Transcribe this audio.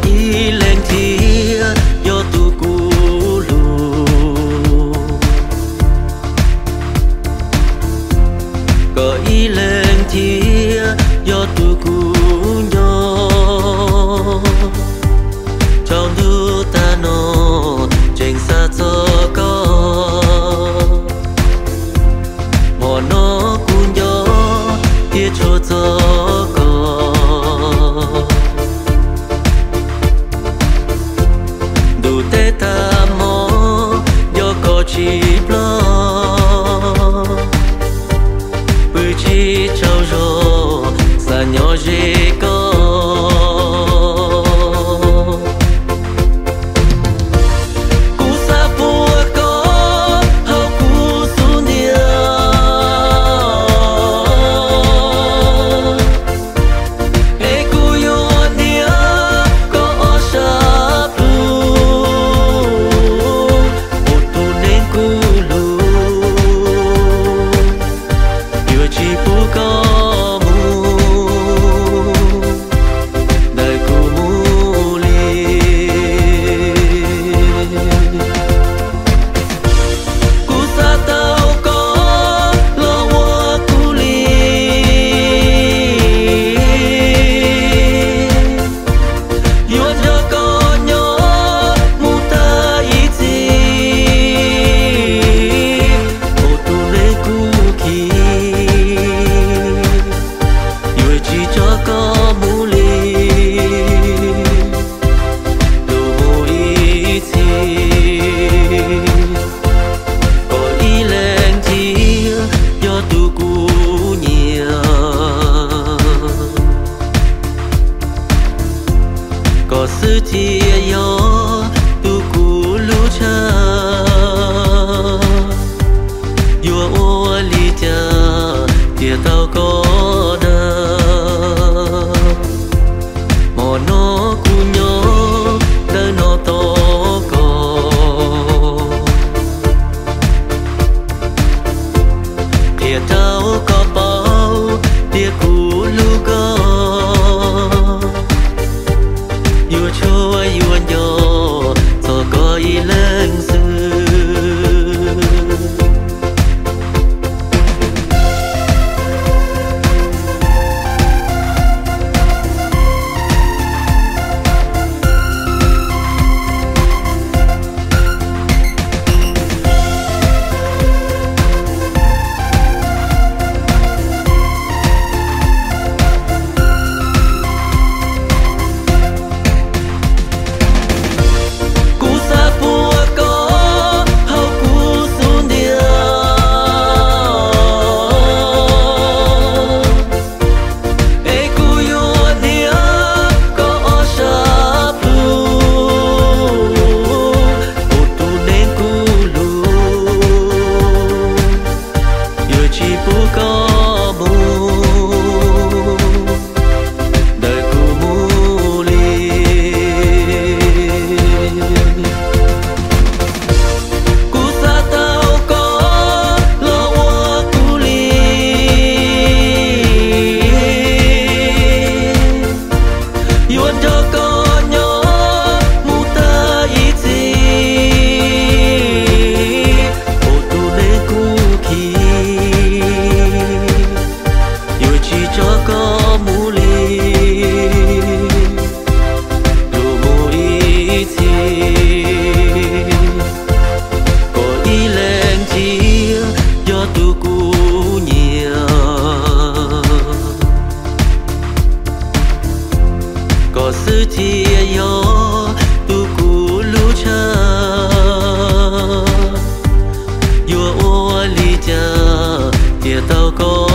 ý lên thia do tu cú lù có ý lên thia do tu cú nhỏ trong du ta nó trên xa cho có mò nó cú nhỏ kia cho có đủ tê ta mò do có chỉ lo bự chỉ trâu rô xa nhỏ dễ có cú xa bùa có hao cú su nia ê cú yo nia có o sa blu ô tu nên cú lu yêu chỉ bù có có sự chia yo tu cú lu cha yo o li cha tia tao có na mò nó cú nhỏ đỡ nó to có tia tao có bao tia cú lu có yêu chúa yêu nhỏ cho có ý lên xưa có sự chia yo tu cú lu cha yo o li cha tia tao có